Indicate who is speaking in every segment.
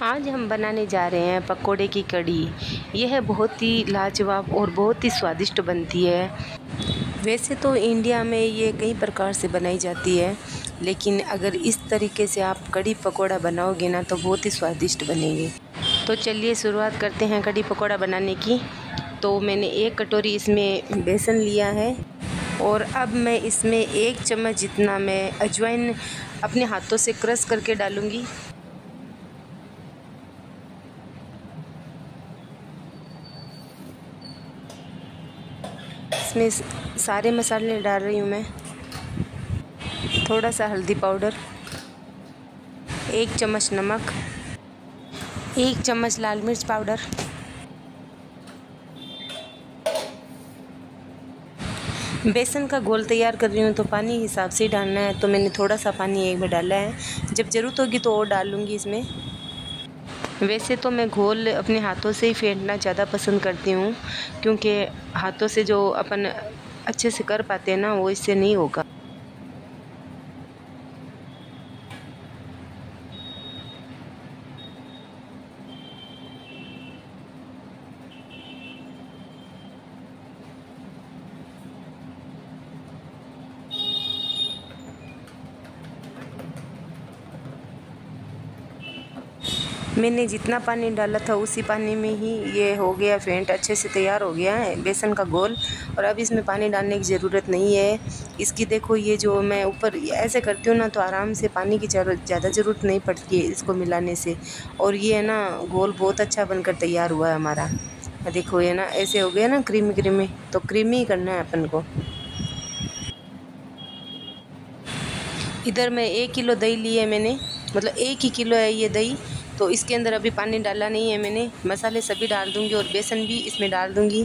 Speaker 1: आज हम बनाने जा रहे हैं पकोड़े की कड़ी। यह बहुत ही लाजवाब और बहुत ही स्वादिष्ट बनती है। वैसे तो इंडिया में ये कई प्रकार से बनाई जाती है, लेकिन अगर इस तरीके से आप कड़ी पकोड़ा बनाओगे ना तो बहुत ही स्वादिष्ट बनेंगे। तो चलिए शुरुआत करते हैं कड़ी पकोड़ा बनाने की। तो मैंने 1 कटोरी इसमें बेसन लिया है और अब मैं इसमें 1 चम्मच जितना मैं अजवाइन अपने हाथों से क्रश करके डालूँगी। इसमें सारे मसाले डाल रही हूँ मैं। थोड़ा सा हल्दी पाउडर, 1 चम्मच नमक, 1 चम्मच लाल मिर्च पाउडर, बेसन का घोल तैयार कर रही हूँ तो पानी हिसाब से ही डालना है। तो मैंने थोड़ा सा पानी एक बार डाला है, जब ज़रूरत होगी तो और डाल लूँगी इसमें। वैसे तो मैं घोल अपने हाथों से ही फेंटना ज़्यादा पसंद करती हूँ, क्योंकि हाथों से जो अपन अच्छे से कर पाते हैं ना वो इससे नहीं होगा। मैंने जितना पानी डाला था उसी पानी में ही ये हो गया फेंट, अच्छे से तैयार हो गया है बेसन का घोल। और अब इसमें पानी डालने की ज़रूरत नहीं है। इसकी देखो ये जो मैं ऊपर ऐसे करती हूँ ना तो आराम से पानी की ज़्यादा ज़रूरत नहीं पड़ती है इसको मिलाने से। और ये है ना घोल बहुत अच्छा बनकर तैयार हुआ है हमारा। देखो ये ना ऐसे हो गया ना क्रीमी क्रीमी, तो क्रीमी ही करना है अपन को। इधर मैं 1 किलो दही ली है मैंने, मतलब 1 ही किलो है ये दही। तो इसके अंदर अभी पानी डाला नहीं है मैंने, मसाले सभी डाल दूंगी और बेसन भी इसमें डाल दूंगी।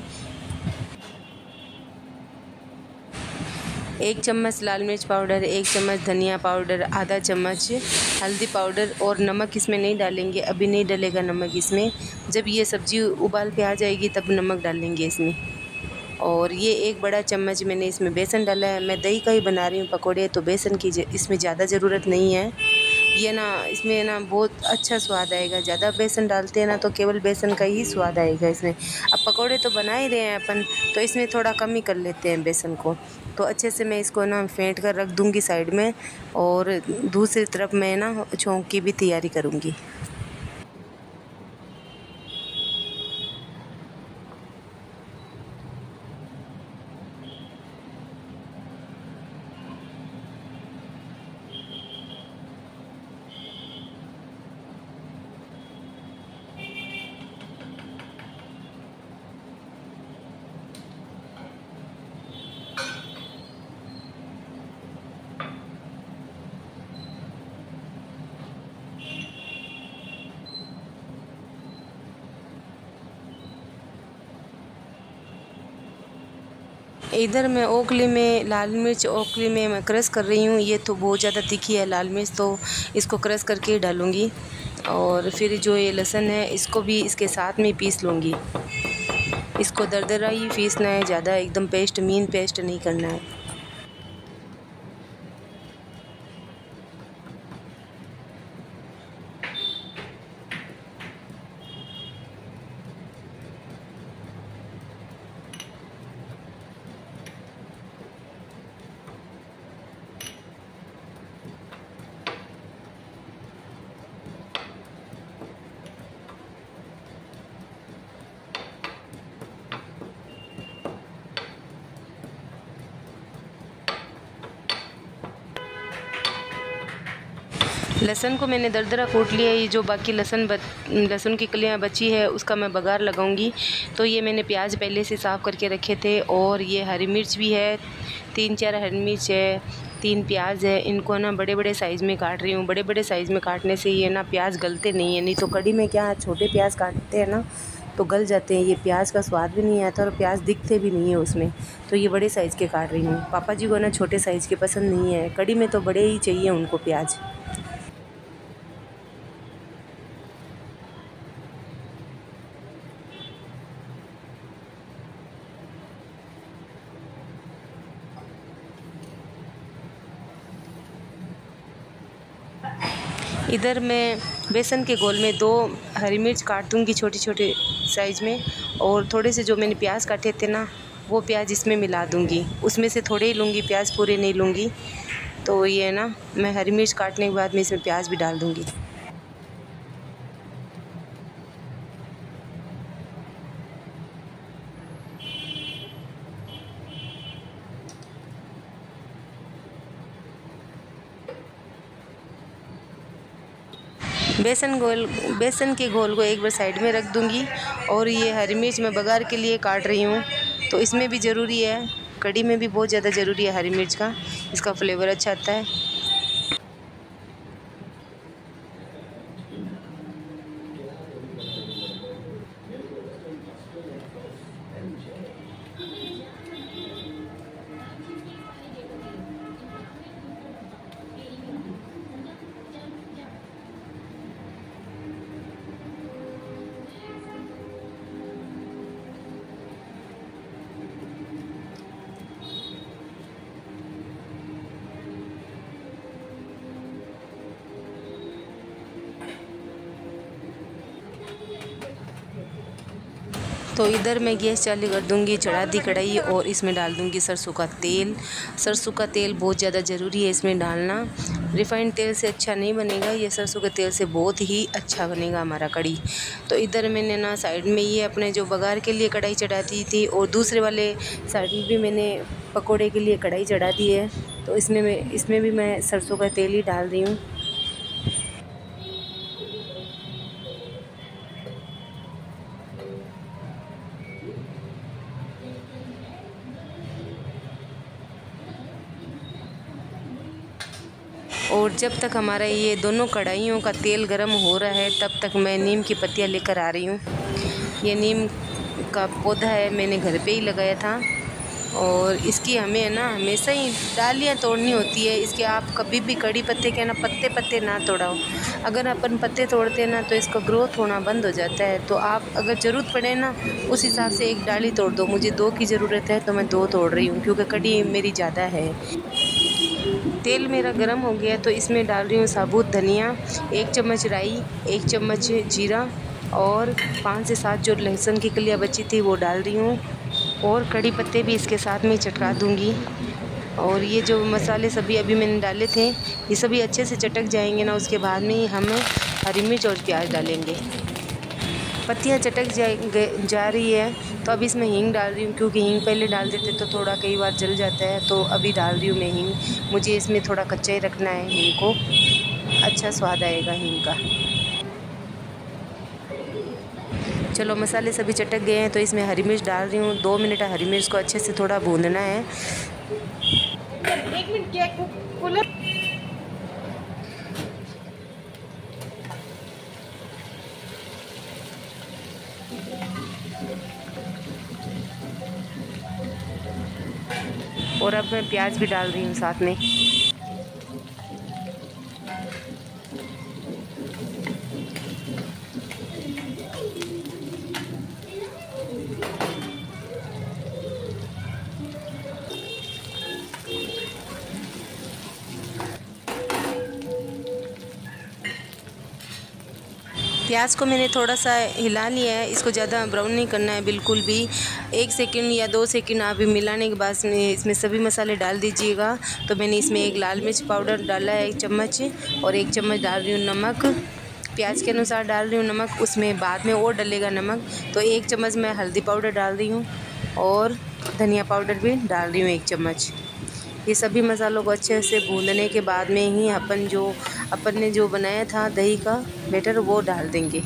Speaker 1: 1 चम्मच लाल मिर्च पाउडर, 1 चम्मच धनिया पाउडर, आधा चम्मच हल्दी पाउडर और नमक इसमें नहीं डालेंगे, अभी नहीं डलेगा नमक इसमें। जब ये सब्ज़ी उबाल पे आ जाएगी तब नमक डालेंगे इसमें। और ये 1 बड़ा चम्मच मैंने इसमें बेसन डाला है। मैं दही का ही बना रही हूँ पकोड़े, तो बेसन की इसमें ज़्यादा ज़रूरत नहीं है। ये ना इसमें ना बहुत अच्छा स्वाद आएगा। ज़्यादा बेसन डालते हैं ना तो केवल बेसन का ही स्वाद आएगा इसमें। अब पकोड़े तो बना ही रहे हैं अपन, तो इसमें थोड़ा कम ही कर लेते हैं बेसन को। तो अच्छे से मैं इसको ना फेंट कर रख दूँगी साइड में, और दूसरी तरफ मैं ना छौंक की भी तैयारी करूँगी। इधर मैं ओखली में लाल मिर्च ओखली में मैं क्रश कर रही हूँ। ये तो बहुत ज़्यादा तीखी है लाल मिर्च, तो इसको क्रश करके ही डालूँगी। और फिर जो ये लहसुन है इसको भी इसके साथ में पीस लूँगी। इसको दरदरा ही पीसना है, ज़्यादा एकदम पेस्ट मीन पेस्ट नहीं करना है। लहसुन को मैंने दरदरा कूट लिया है। ये जो बाकी लहसुन की कलियाँ बची है उसका मैं बघार लगाऊंगी। तो ये मैंने प्याज पहले से साफ़ करके रखे थे, और ये हरी मिर्च भी है, 3-4 हरी मिर्च है, 3 प्याज है। इनको ना बड़े बड़े साइज़ में काट रही हूँ। बड़े बड़े साइज़ में काटने से ये ना प्याज गलते नहीं है, नहीं तो कड़ी में क्या छोटे प्याज काटते हैं ना तो गल जाते हैं। ये प्याज का स्वाद भी नहीं आता और प्याज दिखते भी नहीं है उसमें। तो ये बड़े साइज़ के काट रही हूँ। पापा जी को ना छोटे साइज़ के पसंद नहीं है, कड़ी में तो बड़े ही चाहिए उनको प्याज। इधर मैं बेसन के घोल में 2 हरी मिर्च काट दूँगी छोटे छोटे साइज़ में, और थोड़े से जो मैंने प्याज काटे थे ना, वो प्याज इसमें मिला दूँगी। उसमें से थोड़े ही लूँगी प्याज, पूरे नहीं लूँगी। तो ये ना, मैं हरी मिर्च काटने के बाद मैं इसमें प्याज भी डाल दूँगी। बेसन के घोल को एक बार साइड में रख दूँगी। और ये हरी मिर्च मैं बघार के लिए काट रही हूँ, तो इसमें भी ज़रूरी है, कढ़ी में भी बहुत ज़्यादा ज़रूरी है हरी मिर्च का, इसका फ्लेवर अच्छा आता है। तो इधर मैं गैस चालू कर दूंगी, चढ़ा दी कढ़ाई, और इसमें डाल दूंगी सरसों का तेल। सरसों का तेल बहुत ज़्यादा ज़रूरी है इसमें डालना। रिफाइंड तेल से अच्छा नहीं बनेगा, ये सरसों के तेल से बहुत ही अच्छा बनेगा हमारा कढ़ी। तो इधर मैंने ना साइड में ये अपने जो बघार के लिए कढ़ाई चढ़ा दी थी, और दूसरे वाले साइड में भी मैंने पकोड़े के लिए कढ़ाई चढ़ा दी है। तो इसमें भी मैं सरसों का तेल ही डाल रही हूँ। और जब तक हमारा ये दोनों कढ़ाइयों का तेल गर्म हो रहा है, तब तक मैं नीम की पत्तियां लेकर आ रही हूँ। ये नीम का पौधा है, मैंने घर पे ही लगाया था, और इसकी हमें है ना हमेशा ही डालियाँ तोड़नी होती है। इसके आप कभी भी कड़ी पत्ते के ना पत्ते ना तोड़ाओ। अगर अपन पत्ते तोड़ते हैं ना, तो इसका ग्रोथ होना बंद हो जाता है। तो आप अगर ज़रूरत पड़े ना, उस हिसाब से एक डाली तोड़ दो। मुझे 2 की ज़रूरत है, तो मैं 2 तोड़ रही हूँ, क्योंकि कड़ी मेरी ज़्यादा है। तेल मेरा गरम हो गया, तो इसमें डाल रही हूँ साबुत धनिया, 1 चम्मच राई, 1 चम्मच जीरा, और 5 से 7 जो लहसुन की कलियाँ बची थी वो डाल रही हूँ, और कड़ी पत्ते भी इसके साथ में चटका दूँगी। और ये जो मसाले सभी अभी मैंने डाले थे, ये सभी अच्छे से चटक जाएंगे ना, उसके बाद में ही हम हरी मिर्च और प्याज डालेंगे। पत्तियाँ चटक जा रही है, तो अब इसमें हींग डाल रही हूँ, क्योंकि हींग पहले डाल देते तो थोड़ा कई बार जल जाता है। तो अभी डाल रही हूँ मैं हींग। मुझे इसमें थोड़ा कच्चा ही रखना है हींग को, अच्छा स्वाद आएगा हींग का। चलो मसाले सभी चटक गए हैं, तो इसमें हरी मिर्च डाल रही हूँ। 2 मिनट हरी मिर्च को अच्छे से थोड़ा भूनना है। 1 मिनट क्या और अब मैं प्याज भी डाल रही हूँ साथ में। प्याज को मैंने थोड़ा सा हिला लिया है, इसको ज़्यादा ब्राउन नहीं करना है बिल्कुल भी। 1 सेकंड या 2 सेकंड आप मिलाने के बाद इसमें सभी मसाले डाल दीजिएगा। तो मैंने इसमें 1 लाल मिर्च पाउडर डाला है 1 चम्मच, और 1 चम्मच डाल रही हूँ नमक। प्याज के अनुसार डाल रही हूँ नमक, उसमें बाद में और डलेगा नमक। तो 1 चम्मच मैं हल्दी पाउडर डाल रही हूँ, और धनिया पाउडर भी डाल रही हूँ 1 चम्मच। ये सभी मसालों को अच्छे से भूनने के बाद में ही अपन ने जो बनाया था दही का बैटर, वो डाल देंगे।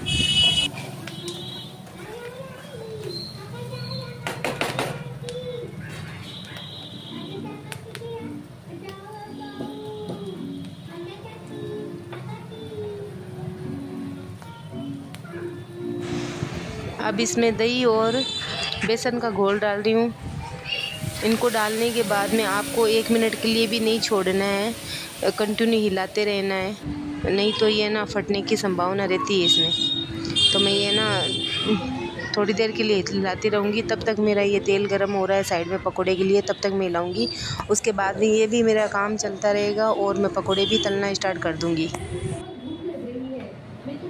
Speaker 1: अब इसमें दही और बेसन का घोल डाल रही हूँ। इनको डालने के बाद में आपको 1 मिनट के लिए भी नहीं छोड़ना है, कंटिन्यू हिलाते रहना है, नहीं तो ये ना फटने की संभावना रहती है इसमें। तो मैं ये ना थोड़ी देर के लिए हिलाती रहूँगी। तब तक मेरा ये तेल गर्म हो रहा है साइड में पकोड़े के लिए, तब तक मैं हिलाऊँगी। उसके बाद ये भी मेरा काम चलता रहेगा, और मैं पकोड़े भी तलना स्टार्ट कर दूँगी।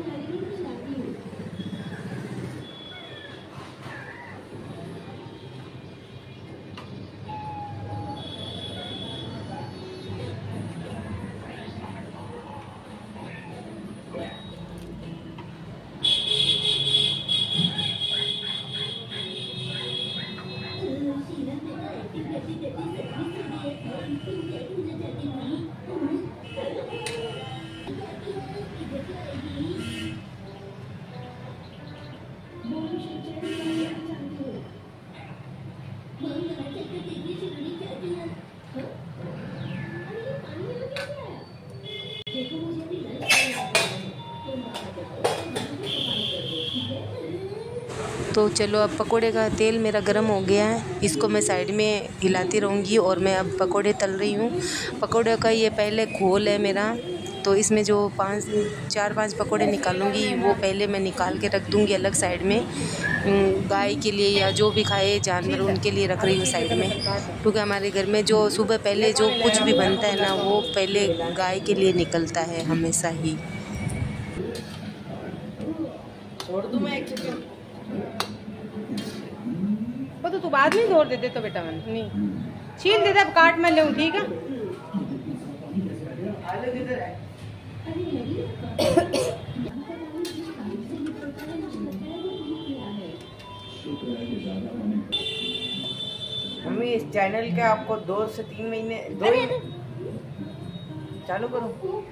Speaker 1: तो चलो अब पकोड़े का तेल मेरा गर्म हो गया है, इसको मैं साइड में हिलाती रहूँगी और मैं अब पकोड़े तल रही हूँ। पकोड़े का ये पहले घोल है मेरा, तो इसमें जो 4-5 पकोड़े निकालूंगी वो पहले मैं निकाल के रख दूँगी अलग साइड में। गाय के लिए या जो भी खाए जानवर उनके लिए रख रही हूँ साइड में, क्योंकि हमारे घर में जो सुबह पहले जो कुछ भी बनता है ना वो पहले गाय के लिए निकलता है हमेशा ही।
Speaker 2: तो तू बाद में जोड़ देते तो बेटा मन नहीं छील देता, अब काट मैं लूँ ठीक है।
Speaker 3: मम्मी इस चैनल के आपको 2 से 3 महीने चालू करो।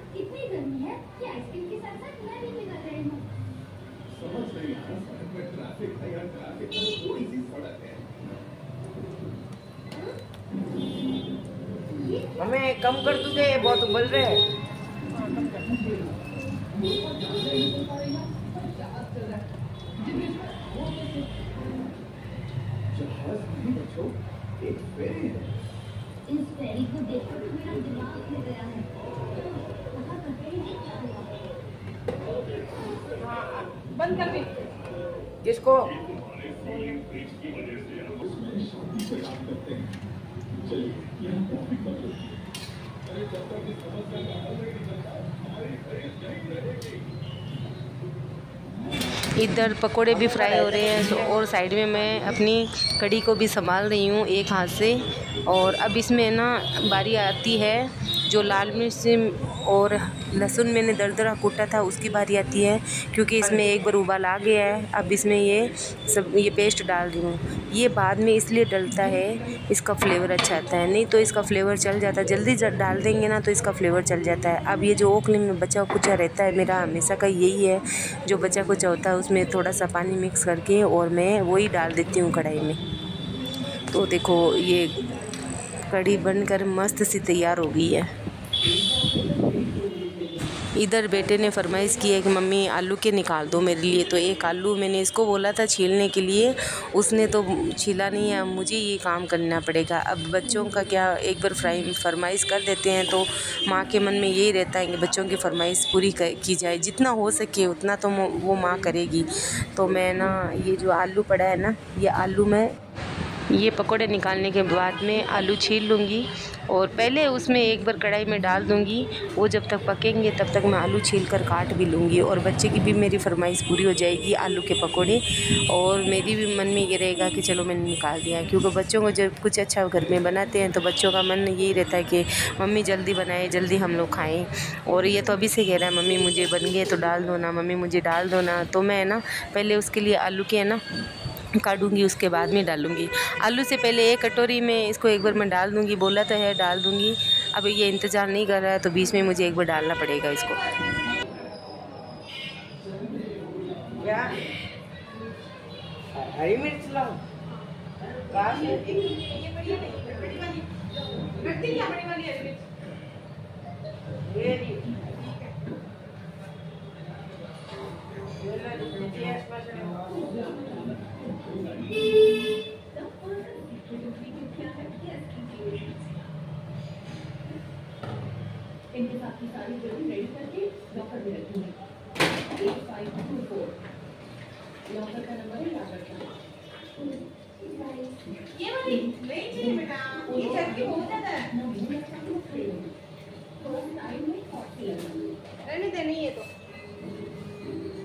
Speaker 3: हमें कम कर दोगे, बहुत उबल रहे हैं।
Speaker 2: बंद कर दे
Speaker 3: किसको?
Speaker 1: इधर पकोड़े भी फ्राई हो रहे हैं तो और साइड में मैं अपनी कढ़ी को भी संभाल रही हूँ एक हाथ से। और अब इसमें ना बारी आती है जो लाल मिर्च और लहसुन मैंने दरदरा कूटा था उसकी बारी आती है, क्योंकि इसमें एक बार उबाल आ गया है। अब इसमें ये पेस्ट डाल रही हूँ। ये बाद में इसलिए डलता है, इसका फ्लेवर अच्छा आता है, नहीं तो इसका फ्लेवर चल जाता है। जल्दी डाल देंगे ना तो इसका फ्लेवर चल जाता है। अब ये जो ओखली में बचा कुचा रहता है मेरा हमेशा का यही है, जो बचा कुचा होता है उसमें थोड़ा सा पानी मिक्स करके और मैं वही डाल देती हूँ कढ़ाई में। तो देखो ये कढ़ी बनकर मस्त सी तैयार हो गई है। इधर बेटे ने फरमाइश की है कि मम्मी आलू के निकाल दो मेरे लिए, तो एक आलू मैंने इसको बोला था छीलने के लिए, उसने तो छीला नहीं है। मुझे ये काम करना पड़ेगा। अब बच्चों का क्या, एक बार फरमाइश कर देते हैं तो माँ के मन में यही रहता है कि बच्चों की फरमाइश पूरी की जाए, जितना हो सके उतना तो वो माँ करेगी। तो मैं ना ये जो आलू पड़ा है ना, ये आलू मैं ये पकोड़े निकालने के बाद में आलू छील लूँगी और पहले उसमें एक बार कढ़ाई में डाल दूँगी। वो जब तक पकेंगे तब तक मैं आलू छील कर काट भी लूँगी और बच्चे की भी मेरी फरमाइश पूरी हो जाएगी आलू के पकोड़े। और मेरी भी मन में ये रहेगा कि चलो मैंने निकाल दिया, क्योंकि बच्चों को जब कुछ अच्छा घर में बनाते हैं तो बच्चों का मन यही रहता है कि मम्मी जल्दी बनाए, जल्दी हम लोग खाएँ। और ये तो अभी से कह रहा है मम्मी मुझे बन गए तो डाल दो ना, मम्मी मुझे डाल दो ना। तो मैं ना पहले उसके लिए आलू के है ना काटूंगी, उसके बाद में डालूंगी। आलू से पहले एक कटोरी में इसको एक बार मैं डाल दूंगी, बोला तो है डाल दूंगी। अब ये इंतज़ार नहीं कर रहा है तो बीच में मुझे एक बार डालना पड़ेगा इसको।
Speaker 3: क्या हरी मिर्च लाओ?
Speaker 4: इनके साथ की सारी जरूर रेडी करके लॉकर में रखूंगी। 8524 लॉकर का नंबर है, याद रखना। ये वाली नहीं चाहिए बेटा, ये चटनी हो जाता है तो टाइम में हॉट रहने दे, नहीं है तो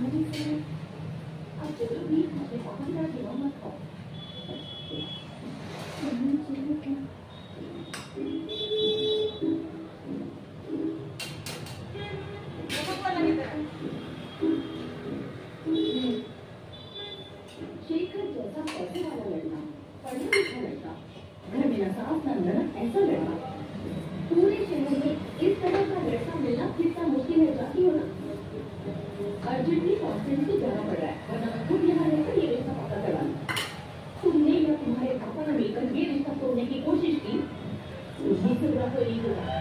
Speaker 4: शेखर जैसा पैसे वाला लड़का, पढ़ा लिखा लड़का, घर में सास ना ऐसा लड़का पूरे शहर में इस तरह का लड़का मिलना कितना मुश्किल है जाती हो ना। अर्जेंटली कॉन्फ्रेंस को जाना पड़ रहा है, वरना मैं खुद यहाँ रहकर ये रिश्ता पता करवाना। तुमने या तुम्हारे पापा ने मिलकर ये रिश्ता तोड़ने की कोशिश की, मुझे से बुरा कोई नहीं होगा।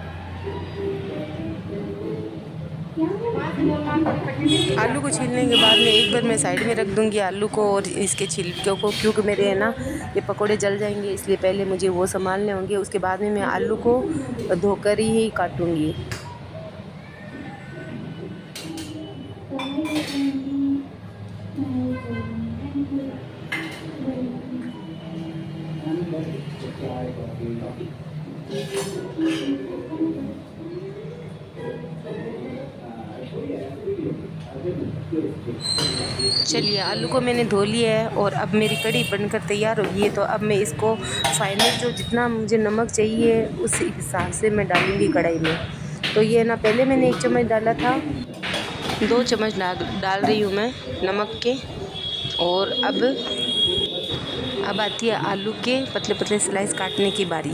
Speaker 1: आलू को छीलने के बाद में एक बार मैं साइड में रख दूंगी आलू को और इसके छिलकों को, क्योंकि मेरे है ना ये पकोड़े जल जाएंगे, इसलिए पहले मुझे वो संभालने होंगे। उसके बाद में मैं आलू को धोकर ही काटूंगी। चलिए आलू को मैंने धो लिया है और अब मेरी कढ़ी बनकर तैयार हो गई है। तो अब मैं इसको फाइनल जो जितना मुझे नमक चाहिए उस हिसाब से मैं डालूँगी कढ़ाई में। तो ये ना पहले मैंने 1 चम्मच डाला था, 2 चम्मच डाल रही हूँ मैं नमक के। और अब आती है आलू के पतले पतले स्लाइस काटने की बारी।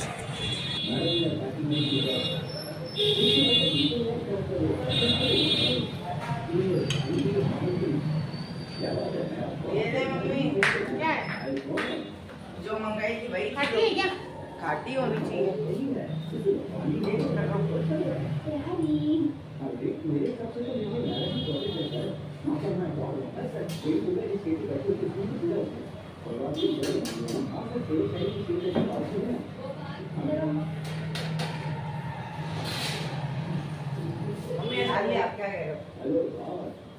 Speaker 3: जो मंगाई थी भाई
Speaker 2: खाटी है क्या?
Speaker 3: खाटी होनी चाहिए। मम्मी आप क्या कह रहे हो?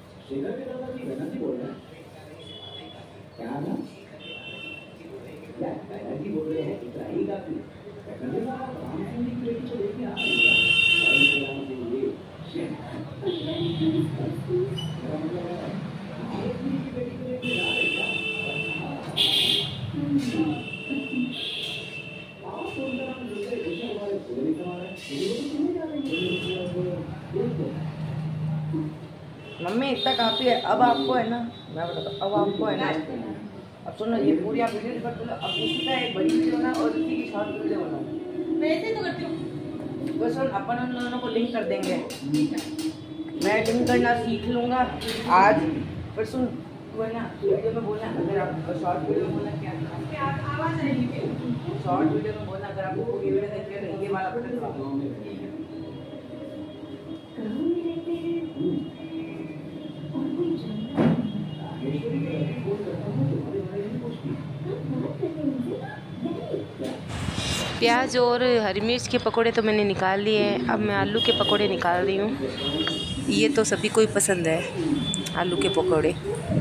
Speaker 3: मम्मी इतना काफी है। अब आपको है ना, मैं बताता हूँ, अब आपको है ना, अब सुनो, ये पूरी आप वीडियो कर दो। अब इसी का एक बड़ी वीडियो ना और इसी की शॉर्ट वीडियो बनाओ।
Speaker 2: वैसे तो करती हूँ,
Speaker 3: बस अपन उन दोनों को लिंक कर देंगे। मैं लिंक करना सीख लूँगा आज, पर सुन तू है ना वीडियो में बोलना, अगर आप शॉर्ट वीडियो में बोलना क्या
Speaker 2: आवाज़ आएगी।
Speaker 3: शॉर्ट वीडियो में बोलना, अगर आपको पूरी वीडियो देखनी है तो ये वाला बटन दबाओ।
Speaker 1: प्याज और हरी मिर्च के पकोड़े तो मैंने निकाल लिए हैं। अब मैं आलू के पकोड़े निकाल रही हूँ। ये तो सभी को ही पसंद है आलू के पकोड़े।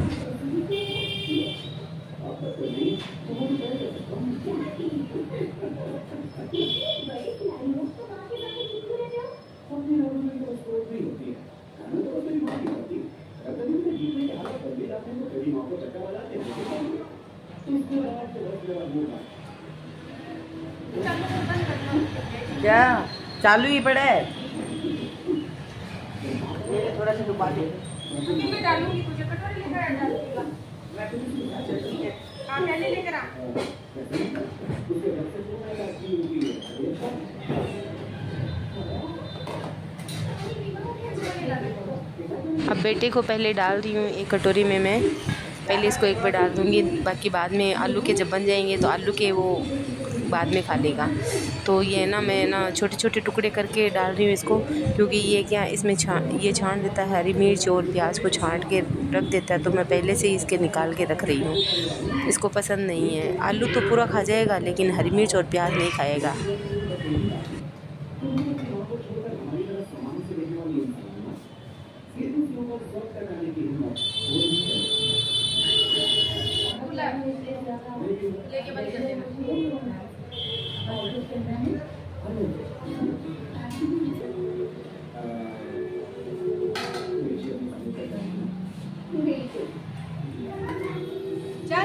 Speaker 3: क्या चालू ही पड़ा है? ये थोड़ा सा डुबा दे।
Speaker 2: मैं डालूंगी, तुझे कटोरी लेकर डालूंगा। हाँ पहले लेकर आ।
Speaker 1: अब बेटे को पहले डाल रही हूँ एक कटोरी में। मैं पहले इसको एक बार डाल दूँगी, बाकी बाद में आलू के जब बन जाएंगे तो आलू के वो बाद में खा लेगा। तो ये ना मैं ना छोटे छोटे टुकड़े करके डाल रही हूँ इसको, क्योंकि ये क्या इसमें ये छांट देता है, हरी मिर्च और प्याज को छांट के रख देता है। तो मैं पहले से ही इसके निकाल के रख रही हूँ। इसको पसंद नहीं है, आलू तो पूरा खा जाएगा लेकिन हरी मिर्च और प्याज नहीं खाएगा।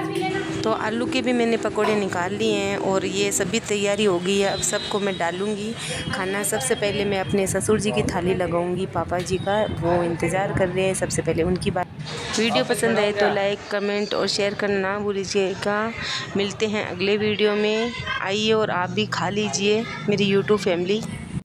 Speaker 1: तो आलू के भी मैंने पकोड़े निकाल लिए हैं और ये सभी तैयारी हो गई है। अब सबको मैं डालूँगी खाना। सबसे पहले मैं अपने ससुर जी की थाली लगाऊंगी, पापा जी का वो इंतज़ार कर रहे हैं, सबसे पहले उनकी बात। वीडियो पसंद आए तो लाइक कमेंट और शेयर करना ना भूलिएगा। मिलते हैं अगले वीडियो में। आइए और आप भी खा लीजिए मेरी यूट्यूब फैमिली।